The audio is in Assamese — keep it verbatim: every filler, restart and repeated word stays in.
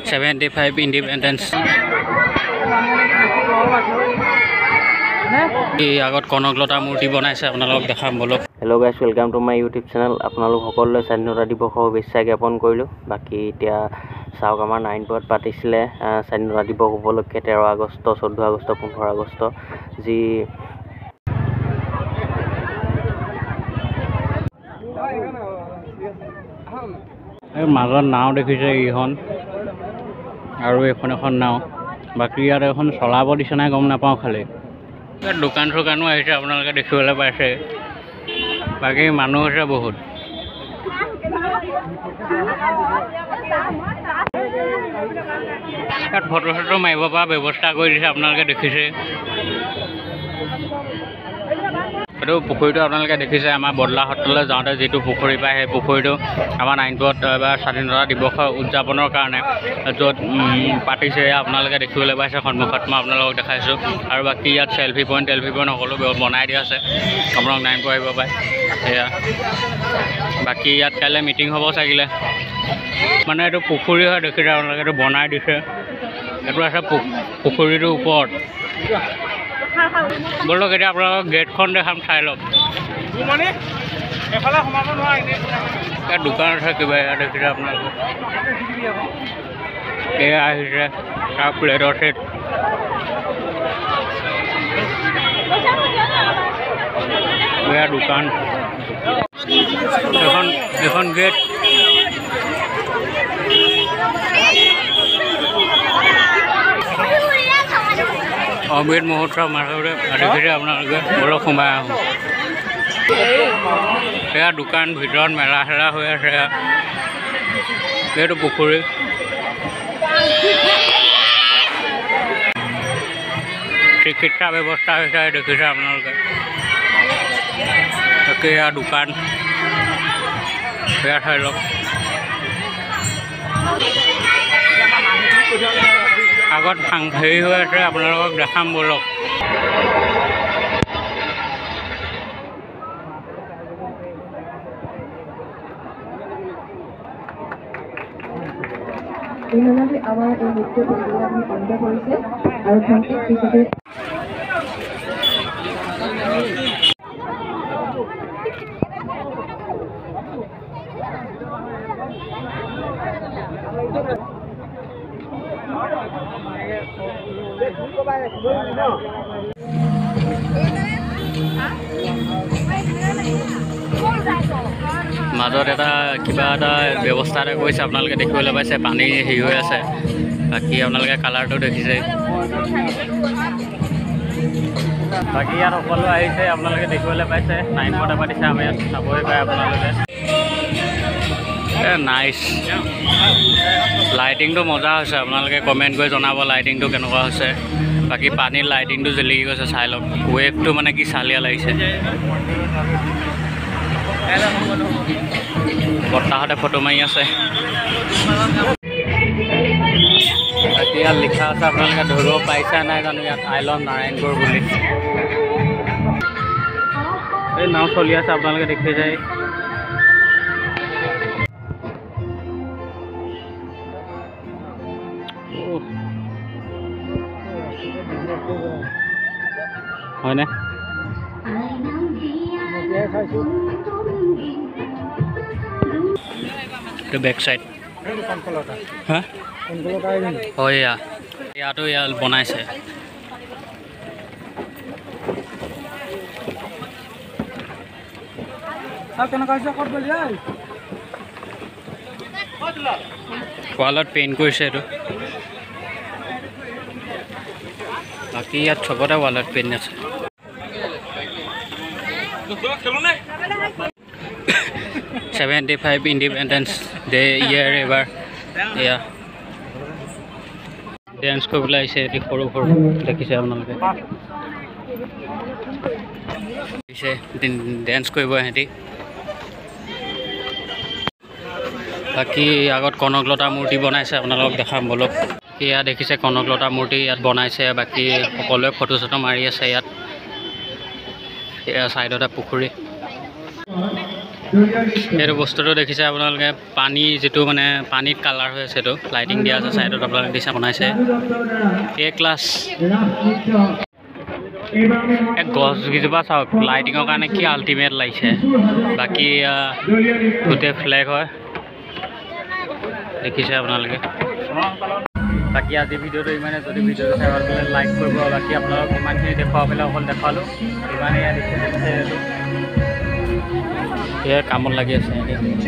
सेवेंटी फाइव इंडिपेंडेंस আগত কনকলতা মূৰ্তি বনাইছে আপোনালোকক দেখাম বলক। Hello' guys, welcome to my YouTube channel. আপোনালোক সকলোলৈ স্বাধীনতা দিৱসৰ শুভেচ্ছা জ্ঞাপন কৰিলোঁ। বাকী এতিয়া চাওক, আমাৰ নাৰায়ণপুৰত পাতিছিলে স্বাধীনতা দিৱস উপলক্ষে তেৰ আগষ্ট, চৈধ্য আগষ্ট, পোন্ধৰ আগষ্ট, যি মাজত নাও দেখিছে এইখন, আৰু এইখন এখন নাও। বাকী ইয়াত এখন চলাব দিছে নাই গম নাপাওঁ। খালি ইয়াত দোকান চোকানো আহিছে, আপোনালোকে দেখিবলৈ পাইছে। বাকী মানুহ হৈছে বহুত। ইয়াত ফটো চটো মাৰিব পৰা ব্যৱস্থা কৰি দিছে, আপোনালোকে দেখিছে। এইটো পুখুৰীটো আপোনালোকে দেখিছে, আমাৰ বদলা সত্ৰলৈ যাওঁতে যিটো পুখুৰী পায়, সেই পুখুৰীটো আমাৰ নাৰায়ণপুৰত এবাৰ স্বাধীনতা দিৱস উদযাপনৰ কাৰণে য'ত পাতিছে, আপোনালোকে দেখিবলৈ পাইছে। সন্মুখত মই আপোনালোকক দেখাইছোঁ। আৰু বাকী ইয়াত চেল্ফি পইণ্ট টেল্ফি পইণ্ট সকলো বনাই দিয়া আছে, আপোনালোক নাৰায়ণপুৰ আহিব পাৰে। সেয়া বাকী ইয়াত কাইলৈ মিটিং হ'ব চাগিলে। মানে এইটো পুখুৰী হয়, দেখিছে আপোনালোকে, এইটো বনাই দিছে। এইটো আছে পুখুৰীটোৰ ওপৰত। বলক এতিয়া আপোনালোকক গেটখন দেখাম, চাই লওক। ইয়াত দোকান আছে কিবা, ইয়াত দেখিছে আপোনালোকে। এয়া আহিছে তাৰ প্লেটৰ ছেট। এয়া দোকান, এখন এখন গেট। অমৃত মহোৎসৱ মাজতে দেখিছে আপোনালোকে। অলপ সোমাই আহোঁ। সেয়া দোকান, ভিতৰত মেলা চেলা হৈ আছে। এইটো পুখুৰী। চিকিৎসা ব্যৱস্থা হৈছে, দেখিছে আপোনালোকে। তাকে এয়া দোকান, সেয়া চাই লওক। আগত হেৰি হৈ আছে, আপোনালোকক দেখাম বলক। আমাৰ এই নৃত্য প্ৰতিযোগিতা আমি অন্ত কৰিছে আৰু ঘণ্টিক পিছতে মাজত এটা কিবা এটা ব্যৱস্থা এটা কৰিছে, আপোনালোকে দেখিবলৈ পাইছে। পানী হেৰি হৈ আছে। বাকী আপোনালোকে কালাৰটো দেখিছে। বাকী ইয়াত সকলো আহিছে, আপোনালোকে দেখিবলৈ পাইছে। নাৰায়ণপুৰতে পাতিছে, আমি ইয়াত চাবই পাৰে আপোনালোকে। নাইচ, লাইটিংটো মজা হৈছে। আপোনালোকে কমেণ্ট কৰি জনাব লাইটিংটো কেনেকুৱা হৈছে। বাকী পানীৰ লাইটিংটো জিলিকি গৈছে, চাই লওক। ৱেভটো মানে কি চালিয়া লাগিছে। বৰ্তাহঁতে ফটো মাৰি আছে। বাকী ইয়াত লিখা আছে, আপোনালোকে ধৰিব পাৰিছে নাই জানো, ইয়াত আই লভ নাৰায়ণপুৰ বুলি। এই নাও চলি আছে, আপোনালোকে দেখি যায়। হয়নে? এইটো বেক চাইড। হা হয়, এয়া ইয়াতো ইয়াত বনাইছে। ৱালত পেইণ্ট কৰিছে এইটো। বাকী ইয়াত চবতে ৱালত পেইণ্ট আছে। Seventy five independence day year এবাৰ এয়া ডেন্স কৰিবলৈ আহিছে। এটি সৰু সৰু দেখিছে আপোনালোকে, দেখিছে ডেন্স কৰিব সিহঁতি। বাকী আগত কনকলতা মূৰ্তি বনাইছে, আপোনালোকক দেখাম বলক। এয়া দেখিছে কনকলতা মূৰ্তি ইয়াত বনাইছে। বাকী সকলোৱে ফটো চটো মাৰি আছে ইয়াত। এয়া চাইডতে পুখুৰী। এইটো বস্তুটো দেখিছে আপোনালোকে পানী যিটো মানে পানীত কালাৰ হৈ আছে এইটো লাইটিং দিয়া আছে চাইডত আপোনালোকে দিছে বনাইছে এ ক্লাছ এই গছকেইজোপা চাওক লাইটিঙৰ কাৰণে কি আল্টিমেট লাগিছে বাকী গোটেই ফ্লেগ হয় দেখিছে আপোনালোকে বাকী আজি ভিডিঅ'টো ইমানে যদি ভিডিঅ'টো চাই ভাল পালে লাইক কৰিব বাকী আপোনালোকক ইমানখিনি দেখুৱাব পেলাই অকল দেখালোঁ ইমানেই দেখিছে এইটো সেয়া কামত লাগি আছে